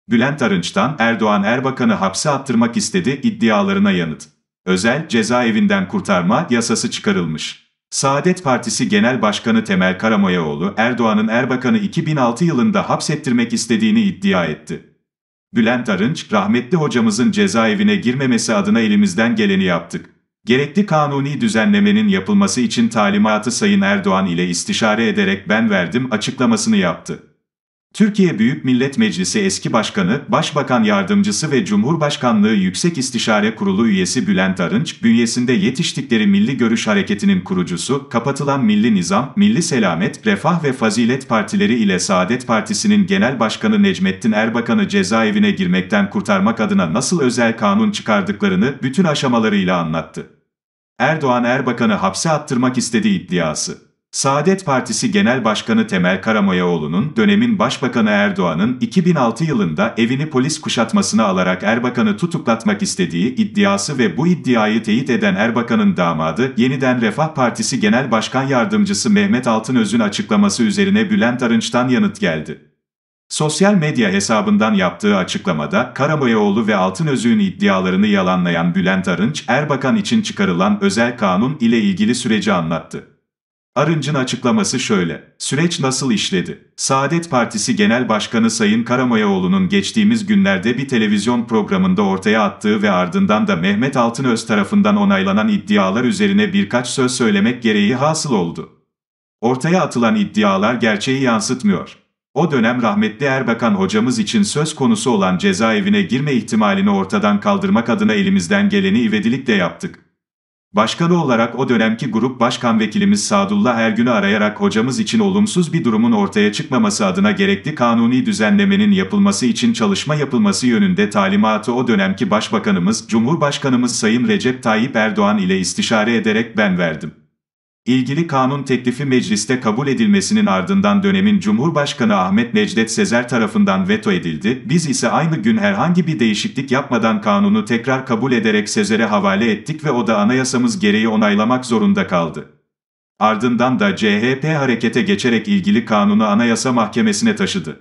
Bülent Arınç'tan Erdoğan Erbakan'ı hapse attırmak istedi iddialarına yanıt. Özel cezaevinden kurtarma yasası çıkarılmış. Saadet Partisi Genel Başkanı Temel Karamollaoğlu, Erdoğan'ın Erbakan'ı 2006 yılında hapsettirmek istediğini iddia etti. Bülent Arınç, rahmetli hocamızın cezaevine girmemesi adına elimizden geleni yaptık. Gerekli kanuni düzenlemenin yapılması için talimatı Sayın Erdoğan ile istişare ederek ben verdim açıklamasını yaptı. Türkiye Büyük Millet Meclisi eski başkanı, Başbakan Yardımcısı ve Cumhurbaşkanlığı Yüksek İstişare Kurulu üyesi Bülent Arınç, bünyesinde yetiştikleri Milli Görüş Hareketi'nin kurucusu, kapatılan Milli Nizam, Milli Selamet, Refah ve Fazilet Partileri ile Saadet Partisi'nin Genel Başkanı Necmettin Erbakan'ı cezaevine girmekten kurtarmak adına nasıl özel kanun çıkardıklarını bütün aşamalarıyla anlattı. Erdoğan Erbakan'ı hapse attırmak istediği iddiası. Saadet Partisi Genel Başkanı Temel Karamollaoğlu'nun dönemin Başbakanı Erdoğan'ın 2006 yılında evini polis kuşatmasına alarak Erbakan'ı tutuklatmak istediği iddiası ve bu iddiayı teyit eden Erbakan'ın damadı, Yeniden Refah Partisi Genel Başkan Yardımcısı Mehmet Altınöz'ün açıklaması üzerine Bülent Arınç'tan yanıt geldi. Sosyal medya hesabından yaptığı açıklamada, Karamollaoğlu ve Altınöz'ün iddialarını yalanlayan Bülent Arınç, Erbakan için çıkarılan özel kanun ile ilgili süreci anlattı. Arınç'ın açıklaması şöyle: süreç nasıl işledi? Saadet Partisi Genel Başkanı Sayın Karamollaoğlu'nun geçtiğimiz günlerde bir televizyon programında ortaya attığı ve ardından da Mehmet Altınöz tarafından onaylanan iddialar üzerine birkaç söz söylemek gereği hasıl oldu. Ortaya atılan iddialar gerçeği yansıtmıyor. O dönem rahmetli Erbakan hocamız için söz konusu olan cezaevine girme ihtimalini ortadan kaldırmak adına elimizden geleni ivedilikle yaptık. Başkanı olarak o dönemki grup başkan vekilimiz Sadullah Ergün'ü arayarak hocamız için olumsuz bir durumun ortaya çıkmaması adına gerekli kanuni düzenlemenin yapılması için çalışma yapılması yönünde talimatı o dönemki Başbakanımız, Cumhurbaşkanımız Sayın Recep Tayyip Erdoğan ile istişare ederek ben verdim. İlgili kanun teklifi mecliste kabul edilmesinin ardından dönemin Cumhurbaşkanı Ahmet Necdet Sezer tarafından veto edildi, biz ise aynı gün herhangi bir değişiklik yapmadan kanunu tekrar kabul ederek Sezer'e havale ettik ve o da anayasamız gereği onaylamak zorunda kaldı. Ardından da CHP harekete geçerek ilgili kanunu Anayasa Mahkemesi'ne taşıdı.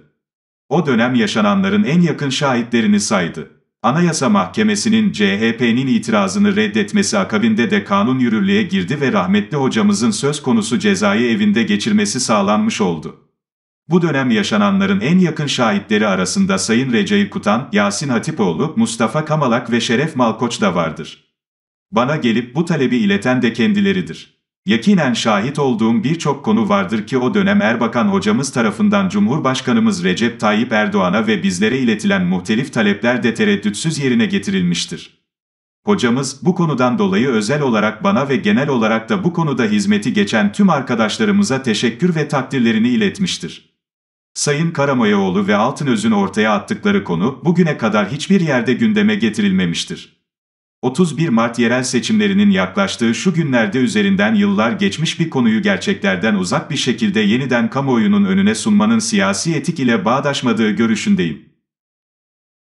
O dönem yaşananların en yakın şahitlerini saydı. Anayasa Mahkemesi'nin CHP'nin itirazını reddetmesi akabinde de kanun yürürlüğe girdi ve rahmetli hocamızın söz konusu cezayı evinde geçirmesi sağlanmış oldu. Bu dönem yaşananların en yakın şahitleri arasında Sayın Recai Kutan, Yasin Hatipoğlu, Mustafa Kamalak ve Şeref Malkoç da vardır. Bana gelip bu talebi ileten de kendileridir. Yakinen şahit olduğum birçok konu vardır ki o dönem Erbakan hocamız tarafından Cumhurbaşkanımız Recep Tayyip Erdoğan'a ve bizlere iletilen muhtelif talepler de tereddütsüz yerine getirilmiştir. Hocamız, bu konudan dolayı özel olarak bana ve genel olarak da bu konuda hizmeti geçen tüm arkadaşlarımıza teşekkür ve takdirlerini iletmiştir. Sayın Karamollaoğlu ve Altınöz'ün ortaya attıkları konu, bugüne kadar hiçbir yerde gündeme getirilmemiştir. 31 Mart yerel seçimlerinin yaklaştığı şu günlerde üzerinden yıllar geçmiş bir konuyu gerçeklerden uzak bir şekilde yeniden kamuoyunun önüne sunmanın siyasi etik ile bağdaşmadığı görüşündeyim.